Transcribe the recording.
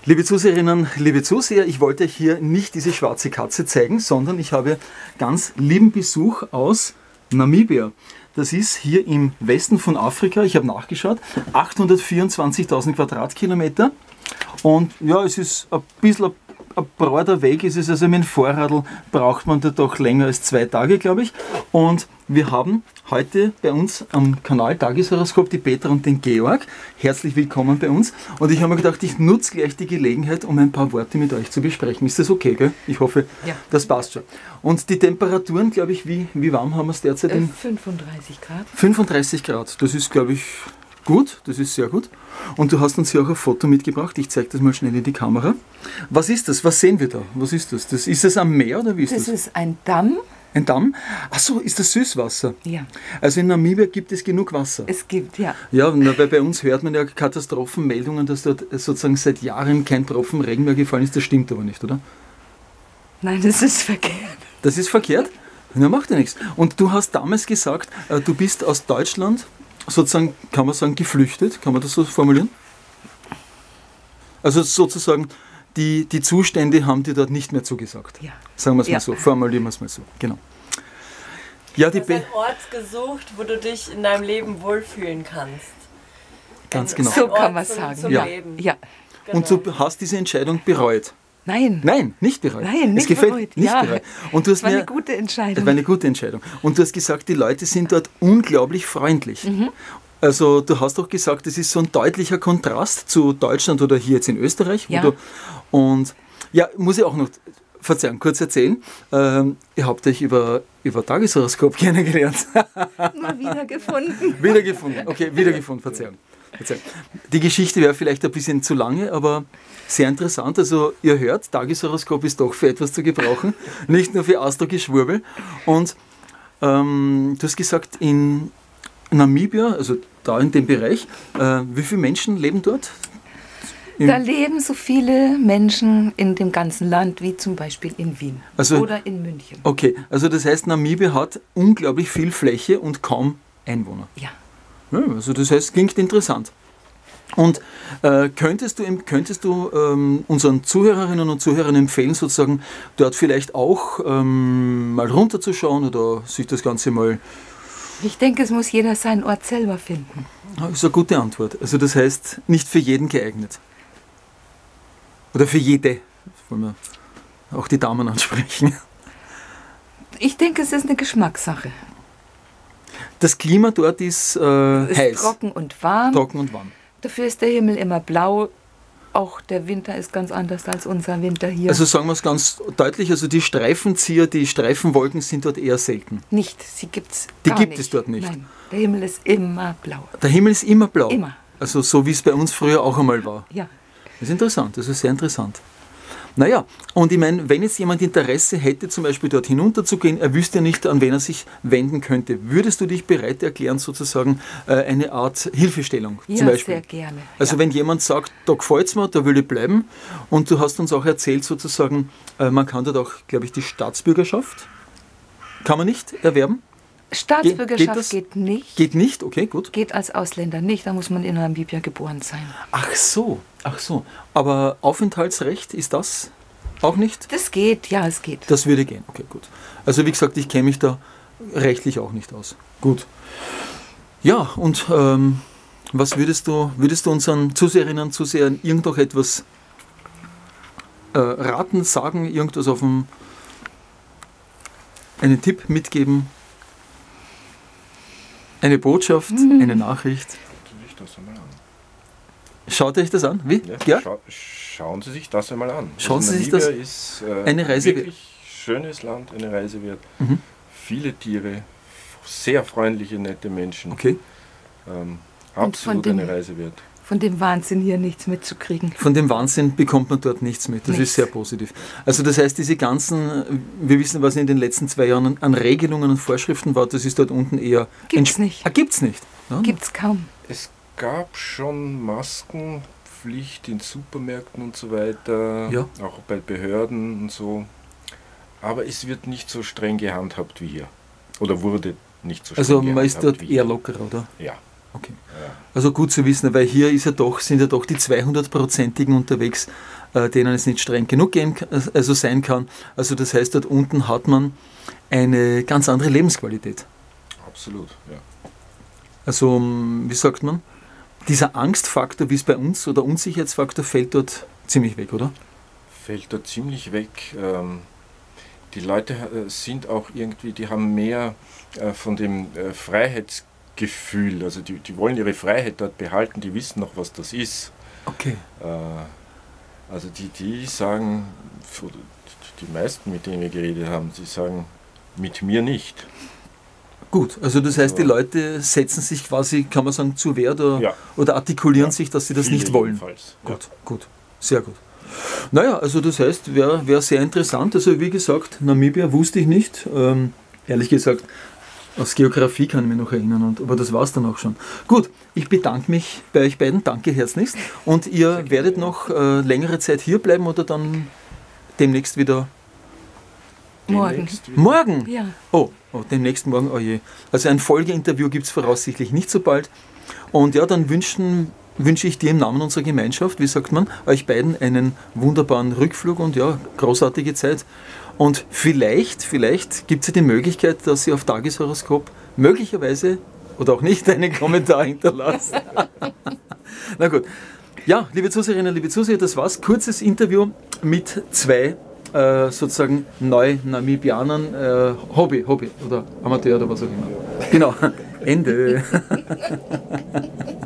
Liebe Zuseherinnen, liebe Zuseher, ich wollte euch hier nicht diese schwarze Katze zeigen, sondern ich habe ganz lieben Besuch aus Namibia. Das ist hier im Westen von Afrika, ich habe nachgeschaut, 824.000 Quadratkilometer. Und ja, es ist ein bisschen ein breiter Weg, ist es, also mit dem Vorradl braucht man da doch länger als 2 Tage, glaube ich. Und wir haben heute bei uns am Kanal Tageshoroskop die Petra und den Georg. Herzlich willkommen bei uns. Und ich habe mir gedacht, ich nutze gleich die Gelegenheit, um ein paar Worte mit euch zu besprechen. Ist das okay, gell? Ich hoffe, ja, das passt schon. Und die Temperaturen, glaube ich, wie warm haben wir es derzeit? 35 Grad. 35 Grad, das ist, glaube ich, gut, das ist sehr gut. Und du hast uns hier auch ein Foto mitgebracht. Ich zeige das mal schnell in die Kamera. Was ist das? Was sehen wir da? Was ist das? Ist das am Meer oder wie ist das? Das ist ein Damm. Ein Damm? Achso, ist das Süßwasser? Ja. Also in Namibia gibt es genug Wasser? Es gibt, ja. Ja, weil bei uns hört man ja Katastrophenmeldungen, dass dort sozusagen seit Jahren kein Tropfen Regen mehr gefallen ist. Das stimmt aber nicht, oder? Nein, das ist verkehrt. Das ist verkehrt? Ja, macht ja nichts. Und du hast damals gesagt, du bist aus Deutschland sozusagen, kann man sagen, geflüchtet, kann man das so formulieren? Also sozusagen, die Zustände haben dir dort nicht mehr zugesagt. Ja. Sagen wir es mal so, formulieren wir es mal so, genau. Ja, du hast einen Ort gesucht, wo du dich in deinem Leben wohlfühlen kannst. Ganz genau. So kann man sagen. Zum Ja. Leben. Ja. Genau. Und du hast diese Entscheidung bereut? Nein. Nein, nicht bereut. Nein, nicht es gefällt, bereut. Nicht Ja. bereut. Und du hast Das war mir, eine gute Entscheidung. das war eine gute Entscheidung. Und du hast gesagt, die Leute sind dort unglaublich freundlich. Mhm. Also du hast doch gesagt, das ist so ein deutlicher Kontrast zu Deutschland oder hier jetzt in Österreich. Ja. Und ja, muss ich auch noch, Verzeihung, kurz erzählen. Ihr habt euch über Tageshoroskop kennengelernt. Nur wiedergefunden. Wiedergefunden, okay, wiedergefunden, Verzeihung. Die Geschichte wäre vielleicht ein bisschen zu lange, aber sehr interessant. Also ihr hört, Tageshoroskop ist doch für etwas zu gebrauchen, nicht nur für Astrogeschwurbel. Und du hast gesagt, in Namibia, also da in dem Bereich, wie viele Menschen leben dort? Da leben so viele Menschen in dem ganzen Land, wie zum Beispiel in Wien oder in München. Okay, also das heißt, Namibia hat unglaublich viel Fläche und kaum Einwohner. Ja. Ja, also das heißt, klingt interessant. Und könntest du unseren Zuhörerinnen und Zuhörern empfehlen, sozusagen dort vielleicht auch mal runterzuschauen oder sich das Ganze mal... Ich denke, es muss jeder seinen Ort selber finden. Das ist eine gute Antwort. Also das heißt, nicht für jeden geeignet. Oder für jede. Wollen wir auch die Damen ansprechen. Ich denke, es ist eine Geschmackssache. Das Klima dort ist heiß. Trocken und warm. Trocken und warm. Dafür ist der Himmel immer blau. Auch der Winter ist ganz anders als unser Winter hier. Also sagen wir es ganz deutlich, also die Streifenzieher, die Streifenwolken sind dort eher selten. Nicht, sie gibt's Die gar gibt nicht. es dort nicht. Nein, der Himmel ist immer blau. Der Himmel ist immer blau. Immer. Also so wie es bei uns früher auch einmal war. Ja. Das ist interessant, das ist sehr interessant. Naja, und ich meine, wenn jetzt jemand Interesse hätte, zum Beispiel dort hinunterzugehen, er wüsste nicht, an wen er sich wenden könnte, würdest du dich bereit erklären, sozusagen eine Art Hilfestellung Ja, zum Beispiel? sehr gerne. Also ja. wenn jemand sagt, da gefällt es mir, da will ich bleiben, und du hast uns auch erzählt, sozusagen, man kann dort auch, glaube ich, die Staatsbürgerschaft, kann man nicht erwerben? Staatsbürgerschaft geht nicht. Geht nicht, okay, gut. Geht als Ausländer nicht, da muss man in Namibia geboren sein. Ach so. Aber Aufenthaltsrecht ist das auch nicht? Das geht, ja, es geht. Das würde gehen, okay, gut. Also wie gesagt, ich kenne mich da rechtlich auch nicht aus. Gut. Ja, und was würdest du unseren Zuseherinnen und Zusehern irgendwo etwas raten, sagen, irgendwas einen Tipp mitgeben? Eine Botschaft, eine Nachricht? Schaut euch das an? Wie? Ja, schauen Sie sich das einmal an. Schauen Sie sich das ist eine Reise wirklich schönes Land, eine Reise wert. Viele Tiere, sehr freundliche, nette Menschen. Okay. Absolut eine Reise wert. Von dem Wahnsinn hier nichts mitzukriegen. Von dem Wahnsinn bekommt man dort nichts mit. Das ist sehr positiv. Also das heißt, diese ganzen, wir wissen, was in den letzten 2 Jahren an Regelungen und Vorschriften war, das ist dort unten eher... Gibt's nicht. Gibt's nicht? Ja? Gibt's kaum. Es gab schon Maskenpflicht in Supermärkten und so weiter, ja. Auch bei Behörden und so. Aber es wird nicht so streng gehandhabt wie hier. Oder wurde nicht so streng gehandhabt. Also gehandhabt man ist dort wie hier. eher lockerer, oder? Ja. Okay. Also gut zu wissen, weil hier sind ja doch die 200%igen unterwegs, denen es nicht streng genug sein kann. Also das heißt, dort unten hat man eine ganz andere Lebensqualität. Absolut, ja. Also, wie sagt man, dieser Angstfaktor, wie es bei uns, oder Unsicherheitsfaktor, fällt dort ziemlich weg, oder? Fällt dort ziemlich weg. Die Leute sind auch irgendwie, die haben mehr von dem Freiheitsgefühl, also die wollen ihre Freiheit dort behalten, die wissen noch, was das ist. Okay. Also die sagen, die meisten, mit denen wir geredet haben, sie sagen, mit mir nicht. Gut, also das heißt, die Leute setzen sich quasi, kann man sagen, zur Wehr oder artikulieren sich, dass sie das nicht wollen. Gut, sehr gut. Naja, also das heißt, wäre sehr interessant. Also wie gesagt, Namibia wusste ich nicht. Ehrlich gesagt, aus Geografie kann ich mich noch erinnern, aber das war es dann auch schon. Gut, ich bedanke mich bei euch beiden, danke herzlichst. Und ihr werdet noch längere Zeit hier bleiben oder dann demnächst wieder... Morgen? Ja. Oh, demnächst morgen, oh je. Also ein Folgeinterview gibt es voraussichtlich nicht so bald. Und ja, dann wünsche ich dir im Namen unserer Gemeinschaft, wie sagt man, euch beiden einen wunderbaren Rückflug und ja, großartige Zeit. Und vielleicht gibt es ja die Möglichkeit, dass ihr auf Tageshoroskop möglicherweise oder auch nicht einen Kommentar hinterlasst. Na gut. Ja, liebe Zuseherinnen, liebe Zuseher, das war's. Kurzes Interview mit zwei sozusagen Neu-Namibianern, Hobby oder Amateur oder was auch immer. Genau, Ende.